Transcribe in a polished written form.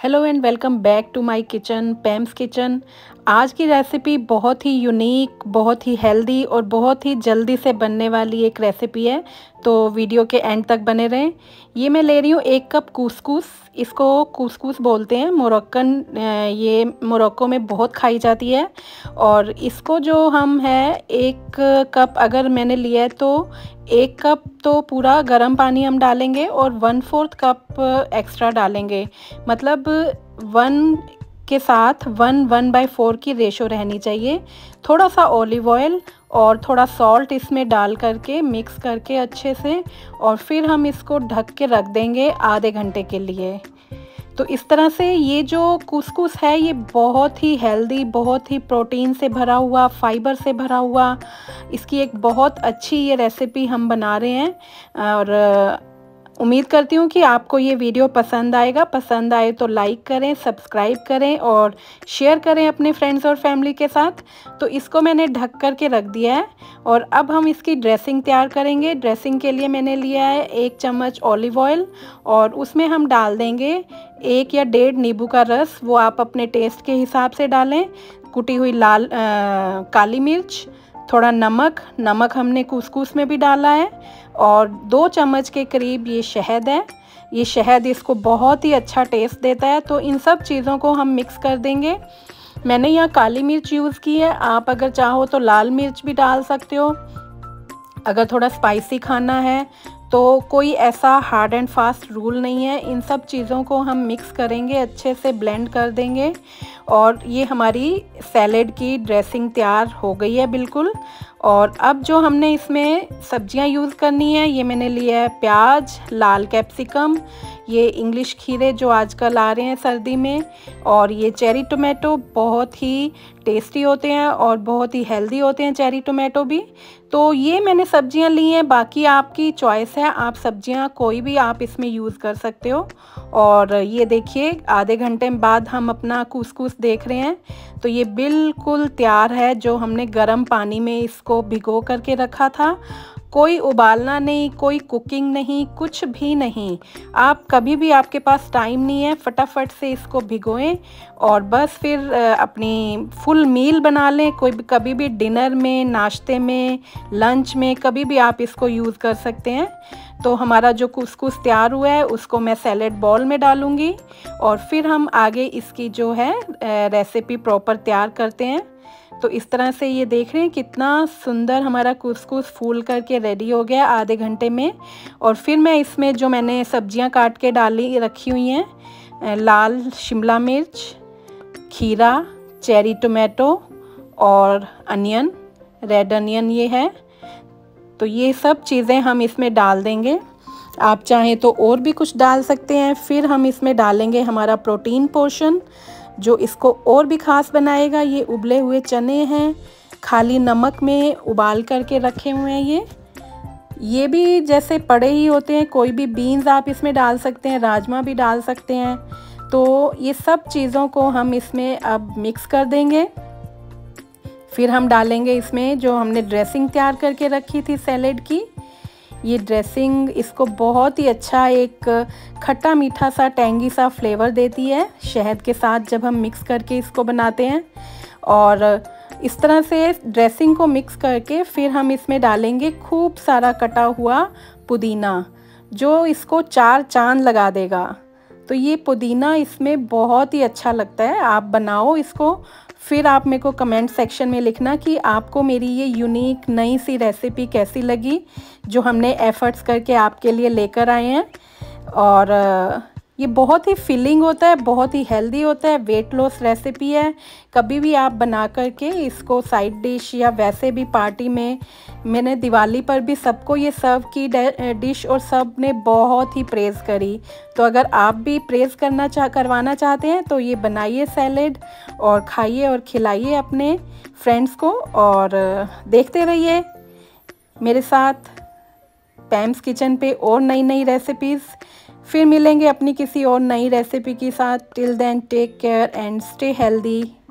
Hello and welcome back to my kitchen Pam's kitchen. आज की recipe बहुत ही unique, बहुत ही हेल्दी और बहुत ही जल्दी से बनने वाली एक रेसिपी है, तो वीडियो के एंड तक बने रहें। ये मैं ले रही हूँ 1 कप कूसकूस। इसको कूसकूस बोलते हैं, मोरक्कन, ये मोरक्को में बहुत खाई जाती है। और इसको जो हम है 1 कप अगर मैंने लिया है तो 1 कप तो पूरा गर्म पानी हम डालेंगे और 1/4 कप एक्स्ट्रा डालेंगे। मतलब 1 के साथ 1/4 की रेशो रहनी चाहिए। थोड़ा सा ऑलिव ऑयल और थोड़ा सॉल्ट इसमें डाल करके मिक्स करके अच्छे से, और फिर हम इसको ढक के रख देंगे आधे घंटे के लिए। तो इस तरह से ये जो कूसकूस है ये बहुत ही हेल्दी, बहुत ही प्रोटीन से भरा हुआ, फाइबर से भरा हुआ, इसकी एक बहुत अच्छी ये रेसिपी हम बना रहे हैं। और उम्मीद करती हूँ कि आपको ये वीडियो पसंद आएगा। पसंद आए तो लाइक करें, सब्सक्राइब करें और शेयर करें अपने फ्रेंड्स और फैमिली के साथ। तो इसको मैंने ढक कर के रख दिया है और अब हम इसकी ड्रेसिंग तैयार करेंगे। ड्रेसिंग के लिए मैंने लिया है 1 चम्मच ऑलिव ऑयल और उसमें हम डाल देंगे 1 या 1.5 नींबू का रस, वो आप अपने टेस्ट के हिसाब से डालें। कुटी हुई काली मिर्च, थोड़ा नमक हमने कूसकूस में भी डाला है, और 2 चम्मच के करीब ये शहद है। ये शहद इसको बहुत ही अच्छा टेस्ट देता है। तो इन सब चीज़ों को हम मिक्स कर देंगे। मैंने यहाँ काली मिर्च यूज़ की है, आप अगर चाहो तो लाल मिर्च भी डाल सकते हो अगर थोड़ा स्पाइसी खाना है। तो कोई ऐसा हार्ड एंड फास्ट रूल नहीं है। इन सब चीज़ों को हम मिक्स करेंगे, अच्छे से ब्लेंड कर देंगे और ये हमारी सैलेड की ड्रेसिंग तैयार हो गई है बिल्कुल। और अब जो हमने इसमें सब्जियां यूज़ करनी है, ये मैंने लिया है प्याज, लाल कैप्सिकम, ये इंग्लिश खीरे जो आजकल आ रहे हैं सर्दी में, और ये चेरी टोमेटो। बहुत ही टेस्टी होते हैं और बहुत ही हेल्दी होते हैं चेरी टोमेटो भी। तो ये मैंने सब्जियां ली हैं, बाकी आपकी चॉइस है, आप सब्जियां कोई भी आप इसमें यूज़ कर सकते हो। और ये देखिए आधे घंटे बाद हम अपना कूसकूस देख रहे हैं, तो ये बिल्कुल तैयार है। जो हमने गर्म पानी में इसको भिगो करके रखा था, कोई उबालना नहीं, कोई कुकिंग नहीं, कुछ भी नहीं। आप कभी भी आपके पास टाइम नहीं है, फटाफट से इसको भिगोएं और बस फिर अपनी फुल मील बना लें। कभी भी डिनर में, नाश्ते में, लंच में, कभी भी आप इसको यूज़ कर सकते हैं। तो हमारा जो कूसकूस तैयार हुआ है उसको मैं सैलेड बॉल में डालूंगी और फिर हम आगे इसकी जो है रेसिपी प्रॉपर तैयार करते हैं। तो इस तरह से ये देख रहे हैं कितना सुंदर हमारा कूसकूस फूल करके रेडी हो गया आधे घंटे में। और फिर मैं इसमें जो मैंने सब्जियां काट के डाली रखी हुई हैं, लाल शिमला मिर्च, खीरा, चेरी टोमेटो और अनियन, रेड अनियन ये है, तो ये सब चीज़ें हम इसमें डाल देंगे। आप चाहें तो और भी कुछ डाल सकते हैं। फिर हम इसमें डालेंगे हमारा प्रोटीन पोर्शन जो इसको और भी ख़ास बनाएगा। ये उबले हुए चने हैं, खाली नमक में उबाल करके रखे हुए हैं। ये भी जैसे पड़े ही होते हैं। कोई भी बीन्स आप इसमें डाल सकते हैं, राजमा भी डाल सकते हैं। तो ये सब चीज़ों को हम इसमें अब मिक्स कर देंगे। फिर हम डालेंगे इसमें जो हमने ड्रेसिंग तैयार करके रखी थी सैलेड की। ये ड्रेसिंग इसको बहुत ही अच्छा एक खट्टा मीठा सा टेंगी सा फ्लेवर देती है शहद के साथ जब हम मिक्स करके इसको बनाते हैं। और इस तरह से ड्रेसिंग को मिक्स करके फिर हम इसमें डालेंगे खूब सारा कटा हुआ पुदीना जो इसको 4 चांद लगा देगा। तो ये पुदीना इसमें बहुत ही अच्छा लगता है। आप बनाओ इसको, फिर आप मेरे को कमेंट सेक्शन में लिखना कि आपको मेरी ये यूनिक नई सी रेसिपी कैसी लगी जो हमने एफ़र्ट्स करके आपके लिए लेकर आए हैं। और ये बहुत ही फिलिंग होता है, बहुत ही हेल्दी होता है, वेट लॉस रेसिपी है। कभी भी आप बना करके इसको साइड डिश या वैसे भी पार्टी में, मैंने दिवाली पर भी सबको ये सर्व की डिश और सब ने बहुत ही प्रेज़ करी। तो अगर आप भी प्रेज़ करवाना चाहते हैं तो ये बनाइए सैलेड और खाइए और खिलाइए अपने फ्रेंड्स को। और देखते रहिए मेरे साथ पैम्स किचन पे और नई नई रेसिपीज़। फिर मिलेंगे अपनी किसी और नई रेसिपी के साथ। Till then take care and stay healthy.